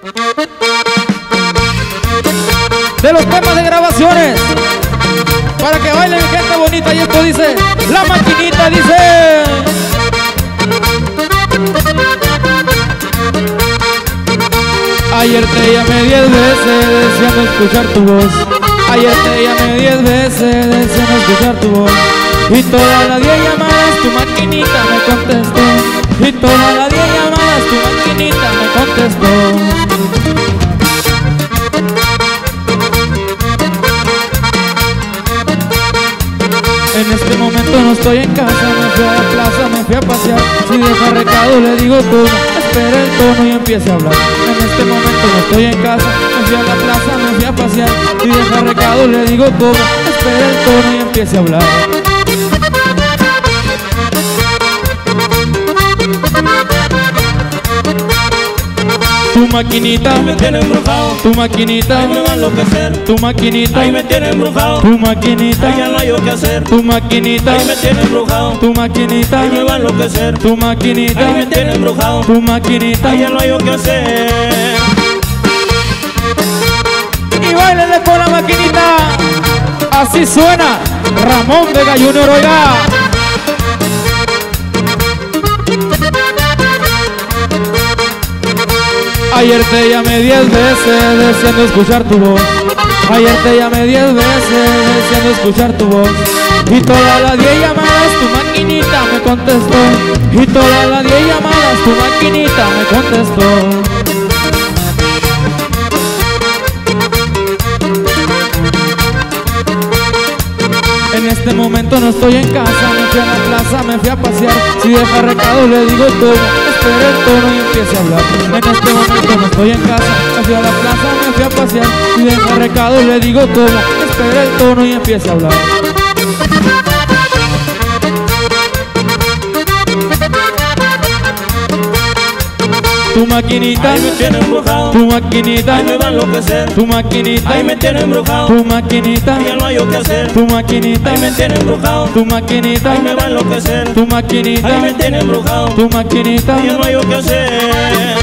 De los temas de grabaciones, para que baile mi gente bonita. Y esto dice, La Maquinita dice: ayer te llamé 10 veces deseando escuchar tu voz. Ayer te llamé 10 veces deseando escuchar tu voz. Y todas las 10 llamadas tu maquinita me contestó. Y todas las 10 llamadas tu maquinita me contestó. En este momento no estoy en casa, me fui a la plaza, me fui a pasear. Si deja recado le digo todo, espera el tono y empiece a hablar. En este momento no estoy en casa, me fui a la plaza, me fui a pasear. Si deja recado le digo todo, espera el tono y empiece a hablar. Tu maquinita ahí me tiene embrujado, tu maquinita ahí me va a enloquecer, tu maquinita ahí me tiene embrujado, tu maquinita ahí ya no hay yo que hacer, tu maquinita ahí me tiene embrujado, tu maquinita ahí me va a enloquecer, tu maquinita ahí me tiene embrujado, tu maquinita. ahí ya no hay yo que hacer. Y báilele con la maquinita. Así suena Ramón Vega Junior, oiga. Ayer te llamé 10 veces deseando escuchar tu voz. Ayer te llamé 10 veces deseando escuchar tu voz. Y todas las 10 llamadas tu maquinita me contestó. Y todas las 10 llamadas tu maquinita me contestó. En este momento no estoy en casa, me fui a la plaza, me fui a pasear. Si deja recado le digo todo, espera el tono y empiece a hablar. En este momento no estoy en casa, me fui a la plaza, me fui a pasear. Si deja recado le digo todo, espera el tono y empiece a hablar. Tu maquinita, Ahí me tiene embrujado, tu maquinita, ahí me va a enloquecer, tu maquinita, ahí me tiene embrujado, tu maquinita, ahí ya no hay yo que hacer, tu maquinita, ahí me tiene embrujado, tu maquinita, ahí me va a enloquecer, tu maquinita, ahí me tiene embrujado, tu maquinita. ahí ya no hay yo que hacer.